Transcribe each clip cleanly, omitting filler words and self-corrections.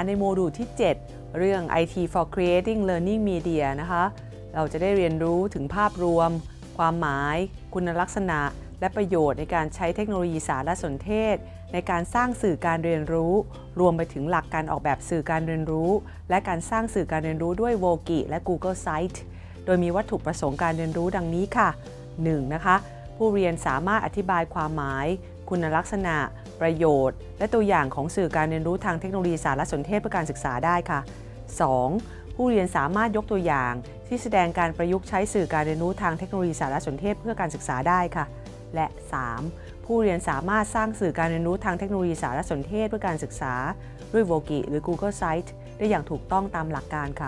ในโมดูลที่ 7 เรื่อง IT for Creating Learning Media นะคะเราจะได้เรียนรู้ถึงภาพรวมความหมายคุณลักษณะและประโยชน์ในการใช้เทคโนโลยีสารสนเทศในการสร้างสื่อการเรียนรู้รวมไปถึงหลักการออกแบบสื่อการเรียนรู้และการสร้างสื่อการเรียนรู้ด้วย Woki และ Google Sites โดยมีวัตถุประสงค์การเรียนรู้ดังนี้ค่ะ 1. นะคะผู้เรียนสามารถอธิบายความหมายคุณลักษณะประโยชน์และตัวอย่างของสื่อการเรียนรู้ทางเทคโนโลยีสารสนเทศเพื่อการศึกษาได้ค่ะ 2. ผู้เรียนสามารถยกตัวอย่างที่แสดงการประยุกต์ใช้สื่อการเรียนรู้ทางเทคโนโลยีสารสนเทศเพื่อการศึกษาได้ค่ะและ 3. ผู้เรียนสามารถสร้างสื่อการเรียนรู้ทางเทคโนโลยีสารสนเทศเพื่อการศึกษาด้วย Woki หรือ Google Sites ได้อย่างถูกต้องตามหลักการค่ะ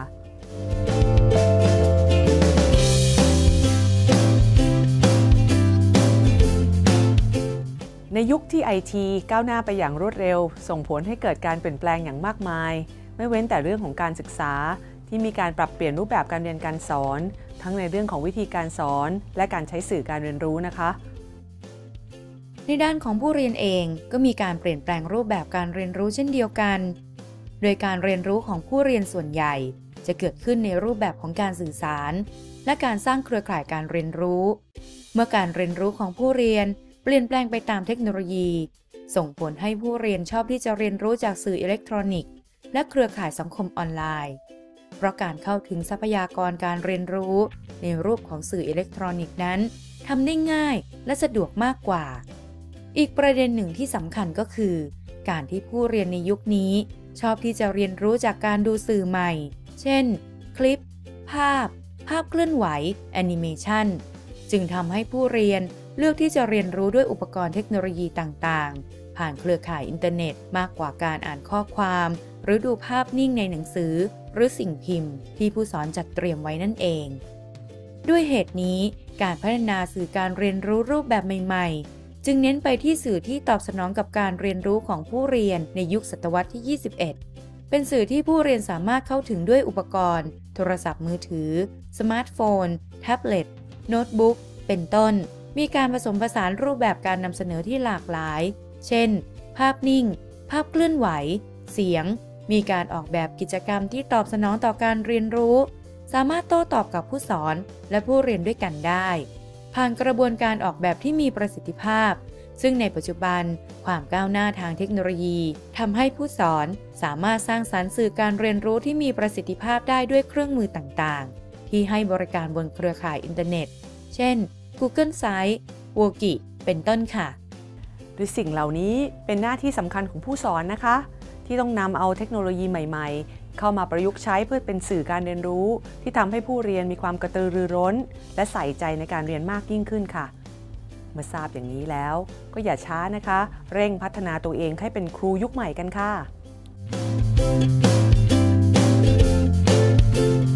ในยุคที่ IT ก้าวหน้าไปอย่างรวดเร็วส่งผลให้เกิดการเปลี่ยนแปลงอย่างมากมายไม่เว้นแต่เรื่องของการศึกษาที่มีการปรับเปลี่ยนรูปแบบการเรียนการสอนทั้งในเรื่องของวิธีการสอนและการใช้สื่อการเรียนรู้นะคะในด้านของผู้เรียนเองก็มีการเปลี่ยนแปลงรูปแบบการเรียนรู้เช่นเดียวกันโดยการเรียนรู้ของผู้เรียนส่วนใหญ่จะเกิดขึ้นในรูปแบบของการสื่อสารและการสร้างเครือข่ายการเรียนรู้เมื่อการเรียนรู้ของผู้เรียนเปลี่ยนแปลงไปตามเทคโนโลยีส่งผลให้ผู้เรียนชอบที่จะเรียนรู้จากสื่ออิเล็กทรอนิกส์และเครือข่ายสังคมออนไลน์เพราะการเข้าถึงทรัพยากรการเรียนรู้ในรูปของสื่ออิเล็กทรอนิกส์นั้นทำได้ง่ายและสะดวกมากกว่าอีกประเด็นหนึ่งที่สำคัญก็คือการที่ผู้เรียนในยุคนี้ชอบที่จะเรียนรู้จากการดูสื่อใหม่เช่นคลิปภาพเคลื่อนไหวแอนิเมชันจึงทำให้ผู้เรียนเลือกที่จะเรียนรู้ด้วยอุปกรณ์เทคโนโลยีต่างๆผ่านเครือข่ายอินเทอร์เน็ตมากกว่าการอ่านข้อความหรือดูภาพนิ่งในหนังสือหรือสิ่งพิมพ์ที่ผู้สอนจัดเตรียมไว้นั่นเองด้วยเหตุนี้การพัฒนาสื่อการเรียนรู้รูปแบบใหม่ๆจึงเน้นไปที่สื่อที่ตอบสนองกับการเรียนรู้ของผู้เรียนในยุคศตวรรษที่ 21 เป็นสื่อที่ผู้เรียนสามารถเข้าถึงด้วยอุปกรณ์โทรศัพท์มือถือสมาร์ทโฟนแท็บเล็ตโน้ตบุ๊กเป็นต้นมีการผสมผสานรูปแบบการนำเสนอที่หลากหลายเช่นภาพนิ่งภาพเคลื่อนไหวเสียงมีการออกแบบกิจกรรมที่ตอบสนองต่อการเรียนรู้สามารถโต้ตอบกับผู้สอนและผู้เรียนด้วยกันได้ผ่านกระบวนการออกแบบที่มีประสิทธิภาพซึ่งในปัจจุบันความก้าวหน้าทางเทคโนโลยีทำให้ผู้สอนสามารถสร้างสรรค์สื่อการเรียนรู้ที่มีประสิทธิภาพได้ด้วยเครื่องมือต่างๆที่ให้บริการบนเครือข่ายอินเทอร์เน็ตเช่น Google Sites Woki เป็นต้นค่ะโดยสิ่งเหล่านี้เป็นหน้าที่สำคัญของผู้สอนนะคะที่ต้องนำเอาเทคโนโลยีใหม่ๆเข้ามาประยุกต์ใช้เพื่อเป็นสื่อการเรียนรู้ที่ทำให้ผู้เรียนมีความกระตือรือร้นและใส่ใจในการเรียนมากยิ่งขึ้นค่ะเมื่อทราบอย่างนี้แล้วก็อย่าช้านะคะเร่งพัฒนาตัวเองให้เป็นครูยุคใหม่กันค่ะ